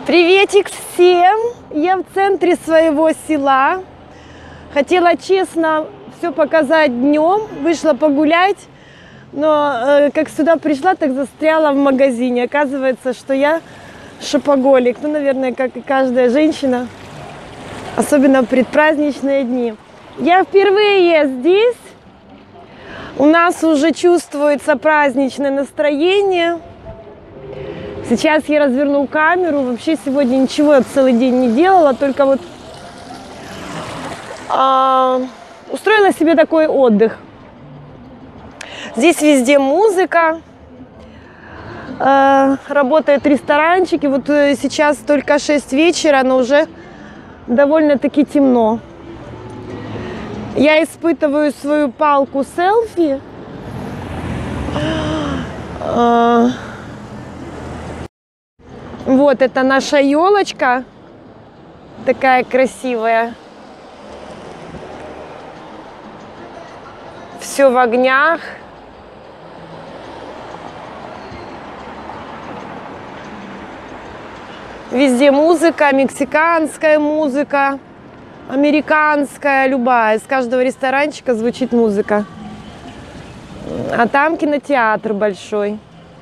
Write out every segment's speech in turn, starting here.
Приветик всем! Я в центре своего села. Хотела честно все показать днем, вышла погулять, но как сюда пришла, так застряла в магазине. Оказывается, что я шопоголик. Ну, наверное, как и каждая женщина, особенно в предпраздничные дни. Я впервые здесь. У нас уже чувствуется праздничное настроение. Сейчас я разверну камеру. Вообще сегодня ничего я целый день не делала, только вот устроила себе такой отдых. Здесь везде музыка, работает ресторанчик. И вот сейчас только 6 вечера, но уже довольно-таки темно. Я испытываю свою палку селфи. Вот это наша елочка, такая красивая. Все в огнях. Везде музыка, мексиканская музыка, американская, любая. Из каждого ресторанчика звучит музыка. А там кинотеатр большой.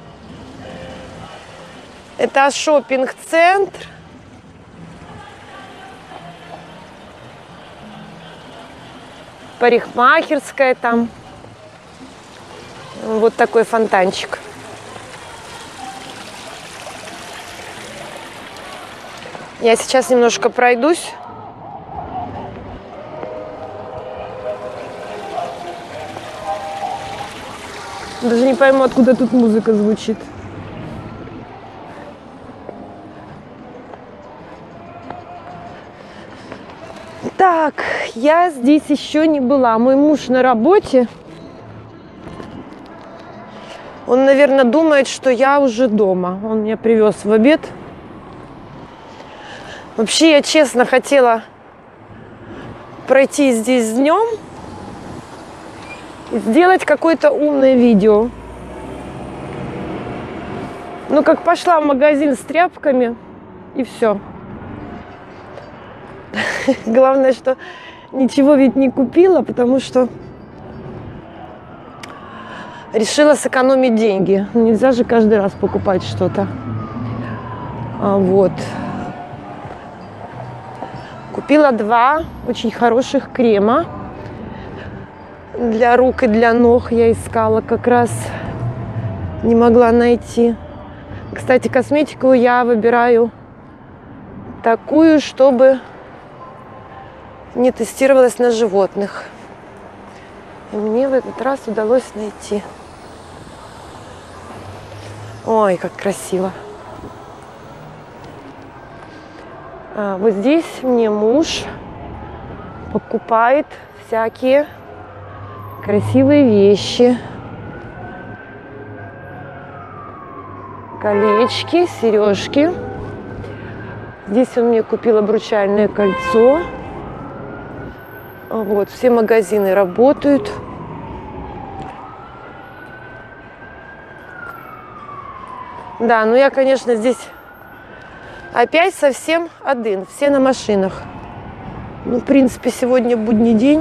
Это шоппинг-центр. Парикмахерская там. Вот такой фонтанчик. Я сейчас немножко пройдусь. Даже не пойму, откуда тут музыка звучит. Так, я здесь еще не была. Мой муж на работе. Он, наверное, думает, что я уже дома. Он меня привез в обед. Вообще, я честно хотела пройти здесь днем и сделать какое-то умное видео. Ну, как пошла в магазин с тряпками, и все. Главное, что ничего ведь не купила, потому что решила сэкономить деньги. Нельзя же каждый раз покупать что-то. Вот. Купила 2 очень хороших крема для рук и для ног. Я искала как раз, не могла найти. Кстати, косметику я выбираю такую, чтобы не тестировалась на животных. И мне в этот раз удалось найти. Ой, как красиво. Вот здесь мне муж покупает всякие красивые вещи. Колечки, сережки. Здесь он мне купил обручальное кольцо. Вот, все магазины работают. Да, ну я, конечно, здесь опять совсем один. Все на машинах. Ну, в принципе, сегодня будний день.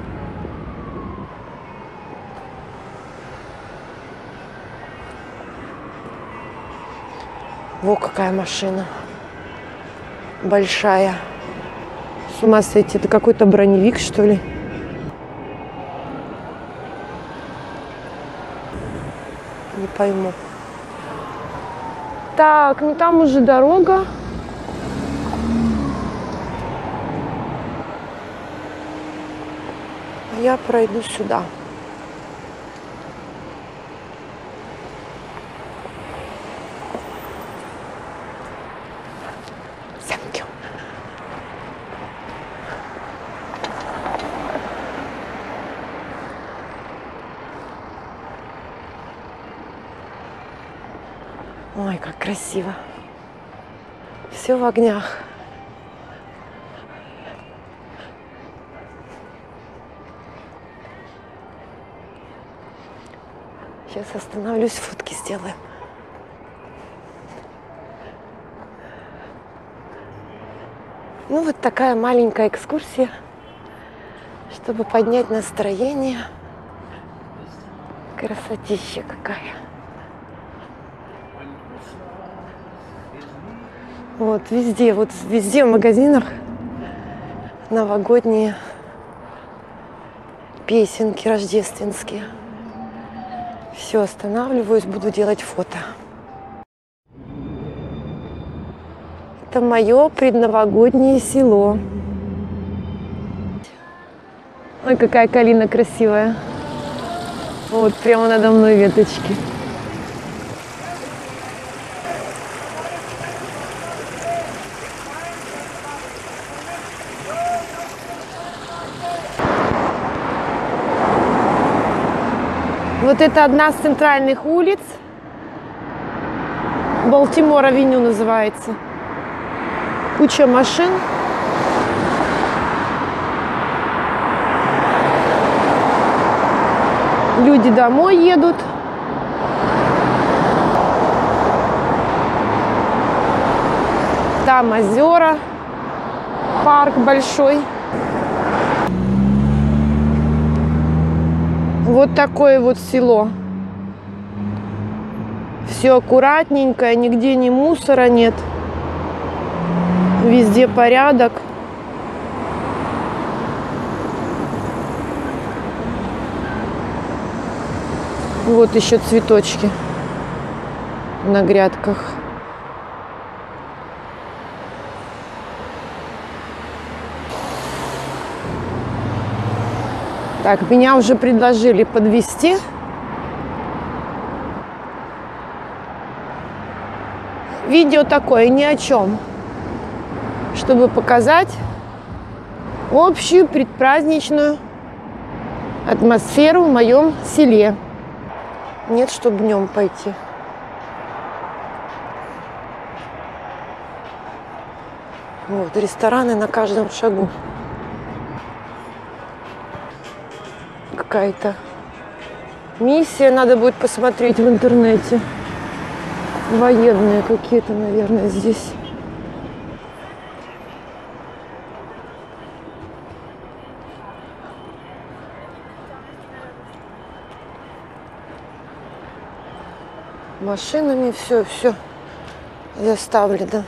Во, какая машина. Большая. С ума сойти, это какой-то броневик, что ли? Не пойму. Так, ну там уже дорога. Я пройду сюда. Ой, как красиво. Все в огнях. Сейчас остановлюсь, фотки сделаем. Ну, вот такая маленькая экскурсия, чтобы поднять настроение. Красотища какая. Вот везде в магазинах новогодние песенки рождественские. Все, останавливаюсь, буду делать фото. Это мое предновогоднее село. Ой, какая калина красивая. Вот прямо надо мной веточки. Вот это одна из центральных улиц. Балтимор-авеню называется. Куча машин. Люди домой едут. Там озера, парк большой. Вот такое вот село. Все аккуратненькое, нигде ни мусора нет. Везде порядок. Вот еще цветочки на грядках. Так, меня уже предложили подвезти. Видео такое ни о чем, чтобы показать общую предпраздничную атмосферу в моем селе. Нет, чтобы днем пойти. Вот, рестораны на каждом шагу. Какая-то миссия, надо будет посмотреть в интернете. Военные какие-то, наверное, здесь. Машинами все заставлено.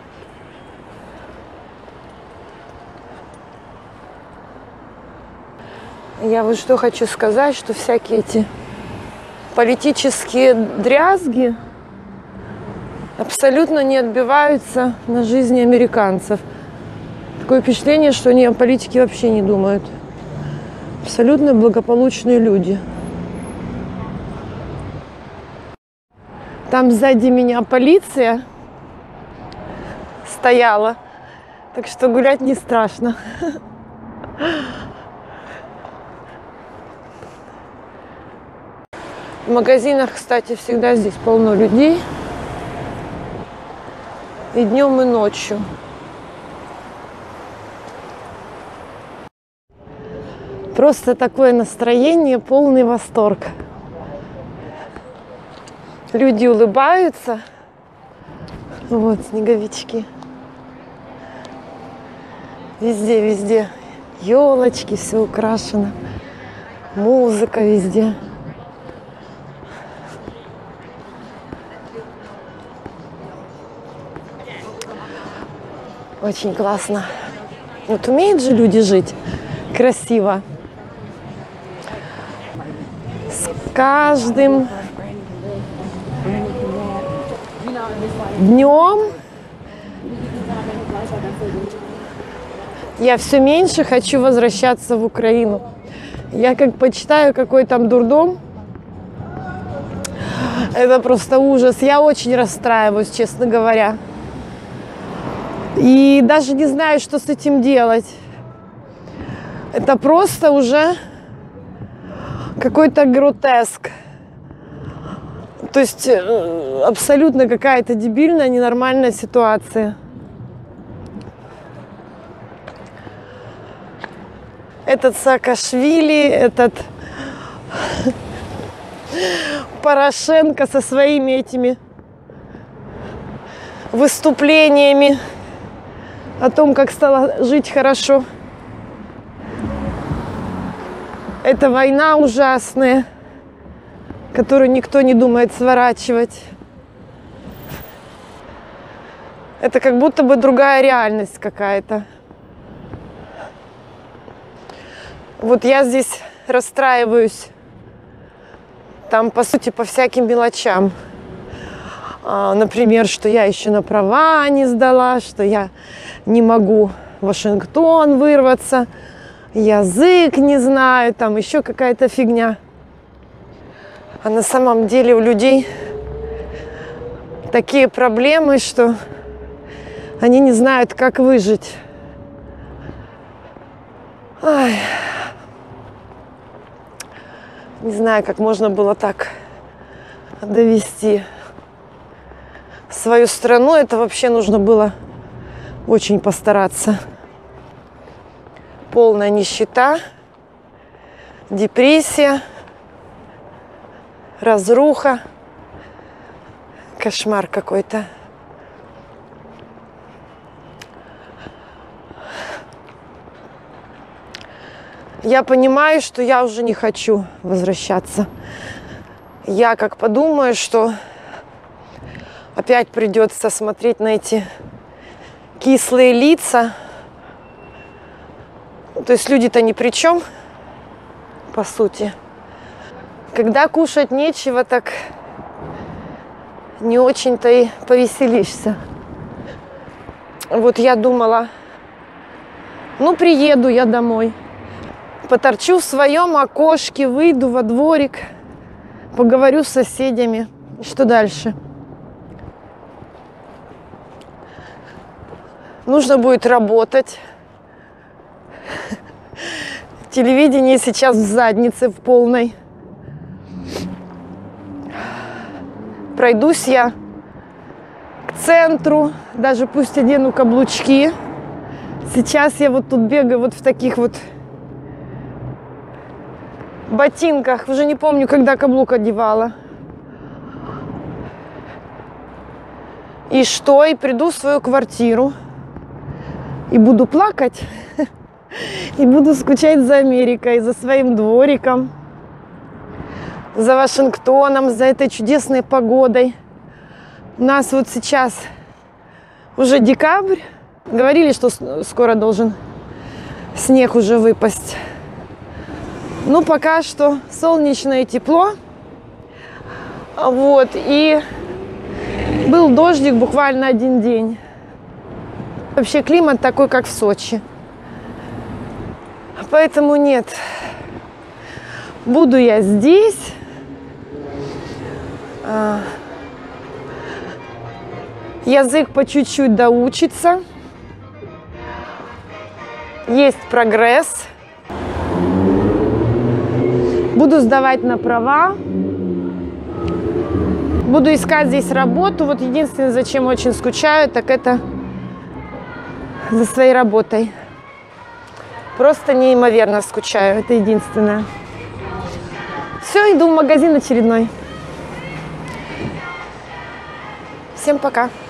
Я вот что хочу сказать, что всякие эти политические дрязги абсолютно не отбиваются на жизни американцев. Такое впечатление, что они о политике вообще не думают. Абсолютно благополучные люди. Там сзади меня полиция стояла, так что гулять не страшно. В магазинах, кстати, всегда здесь полно людей. И днем, и ночью. Просто такое настроение, полный восторг. Люди улыбаются. Вот снеговички. Везде елочки, все украшено. Музыка везде. Очень классно. Вот умеют же люди жить красиво. С каждым днем я все меньше хочу возвращаться в Украину. Я как почитаю, какой там дурдом. Это просто ужас. Я очень расстраиваюсь, честно говоря. И даже не знаю, что с этим делать. Это просто уже какой-то гротеск. То есть абсолютно какая-то дебильная, ненормальная ситуация. Этот Саакашвили, этот Порошенко со своими этими выступлениями о том, как стало жить хорошо. Это война ужасная, которую никто не думает сворачивать. Это как будто бы другая реальность какая-то. Вот я здесь расстраиваюсь, там, по сути, по всяким мелочам. Например, что я еще на права не сдала, что я не могу в Вашингтон вырваться, язык не знаю, там еще какая-то фигня. А на самом деле у людей такие проблемы, что они не знают, как выжить. Ай. Не знаю, как можно было так довести свою страну. Это вообще нужно было очень постараться. Полная нищета, депрессия, разруха, кошмар какой-то. Я понимаю, что я уже не хочу возвращаться. Я как подумаю, что опять придется смотреть на эти кислые лица. То есть люди-то ни при чем, по сути. Когда кушать нечего, так не очень-то и повеселишься. Вот я думала, ну приеду я домой. Поторчу в своем окошке, выйду во дворик, поговорю с соседями. И что дальше? Нужно будет работать. Телевидение сейчас в заднице в полной. Пройдусь я к центру, даже пусть одену каблучки. Сейчас я вот тут бегаю вот в таких вот ботинках. Уже не помню, когда каблук одевала. И что? И приду в свою квартиру. И буду плакать. И буду скучать за Америкой, за своим двориком. За Вашингтоном, за этой чудесной погодой. У нас вот сейчас уже декабрь. Говорили, что скоро должен снег уже выпасть. Ну, пока что солнечно и тепло. Вот. И был дождик буквально один день. Вообще климат такой, как в Сочи. Поэтому нет. Буду я здесь. Язык по чуть-чуть доучится. Есть прогресс. Буду сдавать на права. Буду искать здесь работу. Вот единственное, зачем очень скучаю, так это за своей работой. Просто неимоверно скучаю. Это единственное. Все, иду в магазин очередной. Всем пока.